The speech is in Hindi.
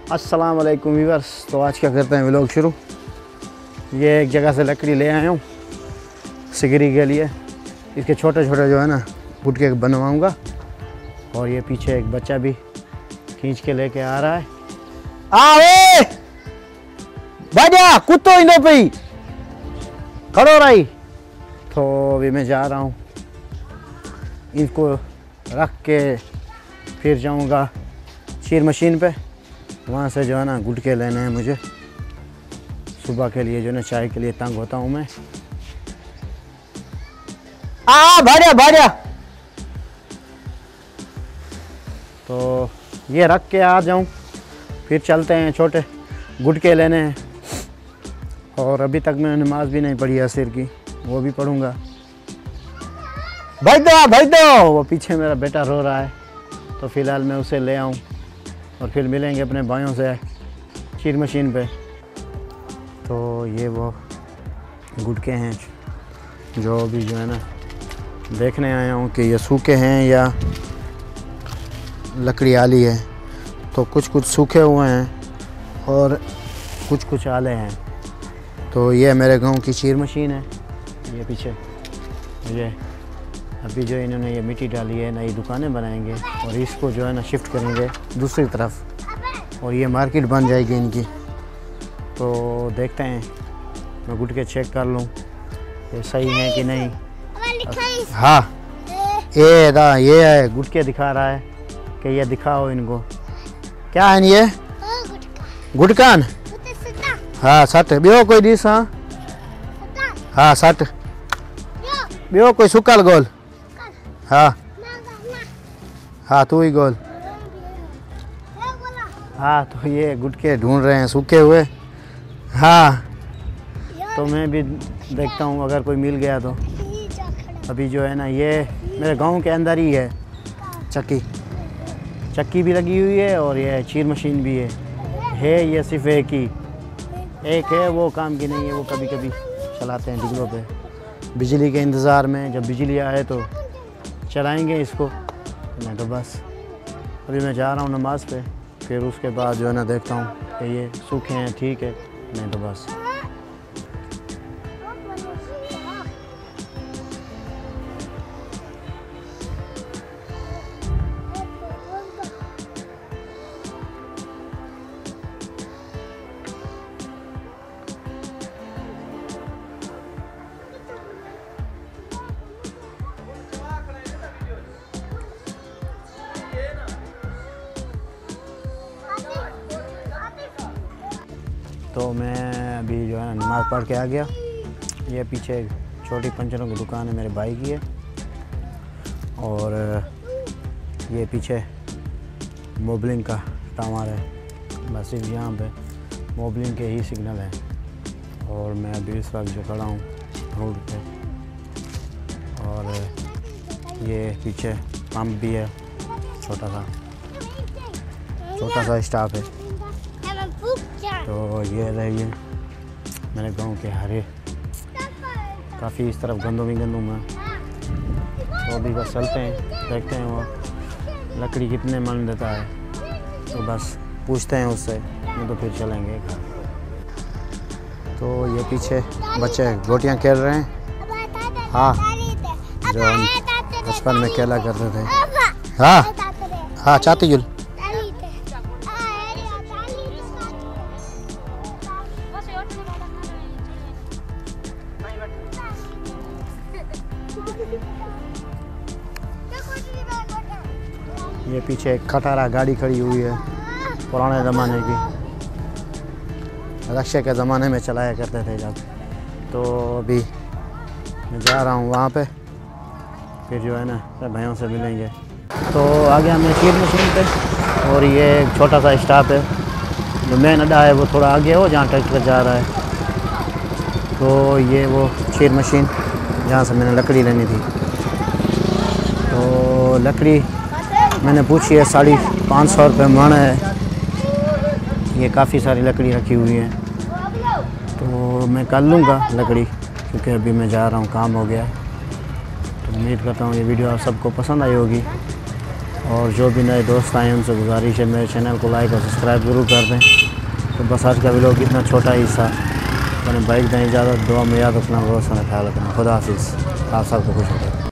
अस्सलाम वालेकुम व्यूअर्स। तो आज क्या करते हैं व्लॉग शुरू। ये एक जगह से लकड़ी ले आया हूँ सिगरी के लिए। इसके छोटे छोटे जो है ना गुटके बनवाऊँगा। और ये पीछे एक बच्चा भी खींच के लेके आ रहा है। आवे बढ़िया कुत्तो इनो पे खड़ो रही। तो अभी मैं जा रहा हूँ, इनको रख के फिर जाऊँगा शीर मशीन पे। वहाँ से जो है ना गुटके लेने हैं मुझे। सुबह के लिए जो है ना चाय के लिए तंग होता हूँ मैं। बढ़िया बढ़िया। तो ये रख के आ जाऊँ, फिर चलते हैं छोटे गुटके लेने हैं। और अभी तक मैंने नमाज भी नहीं पढ़ी असर की, वो भी पढ़ूँगा। भाई दो वो पीछे मेरा बेटा रो रहा है, तो फ़िलहाल मैं उसे ले आऊँ और फिर मिलेंगे अपने भाइयों से शीर मशीन पे। तो ये वो गुटके हैं जो अभी जो है ना देखने आया हूँ कि ये सूखे हैं या लकड़ी आली है। तो कुछ कुछ सूखे हुए हैं और कुछ कुछ आले हैं। तो ये मेरे गांव की शीर मशीन है। ये पीछे ये अभी जो इन्होंने ये मिट्टी डाली है, नई दुकानें बनाएंगे और इसको जो है ना शिफ्ट करेंगे दूसरी तरफ और ये मार्केट बन जाएगी इनकी। तो देखते हैं, मैं गुटके चेक कर लूँ ये सही है कि नहीं। हाँ ये है गुटके दिखा रहा है कि ये दिखाओ इनको क्या है ये गुटकान। हाँ सट बियो कोई डिस। हाँ सट बियो कोई सुकल गोल। हाँ तू ही गोल। हाँ तो ये गुटके ढूंढ रहे हैं सूखे हुए। हाँ तो मैं भी देखता हूँ अगर कोई मिल गया तो। अभी जो है ना ये मेरे गांव के अंदर ही है चक्की भी लगी हुई है और ये शीर मशीन भी है। ये सिर्फ एक है, वो काम की नहीं है। वो कभी कभी चलाते हैं डिगलों पे बिजली के इंतज़ार में। जब बिजली आए तो चलाएंगे इसको, नहीं तो बस। अभी मैं जा रहा हूँ नमाज़ पे, फिर उसके बाद जो है ना देखता हूँ कि ये सूखे हैं ठीक है, नहीं तो बस। तो मैं अभी जो है नमाज़ पढ़ के आ गया। ये पीछे छोटी पंचरों की दुकान है, मेरे भाई की है। और ये पीछे मोबलिंग का टावर है। बस सिर्फ यहाँ पे मोबलिंग के ही सिग्नल हैं। और मैं अभी इस वक्त जो खड़ा हूँ रोड पे। और ये पीछे पंप भी है, छोटा सा स्टाफ है। तो ये रहिए मेरे गांव के हरे काफ़ी इस तरफ गंदों में। तो अभी बस चलते हैं, देखते हैं वो लकड़ी कितने मन देता है। तो बस पूछते हैं उससे, नहीं तो फिर चलेंगे घर। तो ये पीछे बच्चे गोटियां खेल रहे हैं। हाँ जो हम बचपन में खेला करते थे। हाँ चाहती जुल। ये पीछे एक खटारा गाड़ी खड़ी हुई है, पुराने ज़माने की, रक्शे के ज़माने में चलाया करते थे जब। तो अभी मैं जा रहा हूँ वहाँ पे, फिर जो है ना सब भाइयों से मिलेंगे। तो आ गया मैं शीर मशीन पे। और ये एक छोटा सा स्टॉप है, जो मेन अड्डा है वो थोड़ा आगे हो जहाँ ट्रैक्टर जा रहा है। तो ये वो शीर मशीन जहाँ से मैंने लकड़ी लेनी थी। तो लकड़ी मैंने पूछी है 550 रुपये मण है। ये काफ़ी सारी लकड़ी रखी हुई है। तो मैं कर लूँगा लकड़ी, क्योंकि अभी मैं जा रहा हूँ, काम हो गया। तो उम्मीद करता हूँ ये वीडियो आप सबको पसंद आई होगी। और जो भी नए दोस्त आए हैं उनसे गुजारिश है मेरे चैनल को लाइक और सब्सक्राइब ज़रूर कर दें। तो बस आज का व्लॉग इतना छोटा ही था। अपने बाइक दें इजाज़त, दुआ में याद रखना, बहुत सारा ख्याल रखना। खुदा हाफिज़, आप सबको खुश रखें।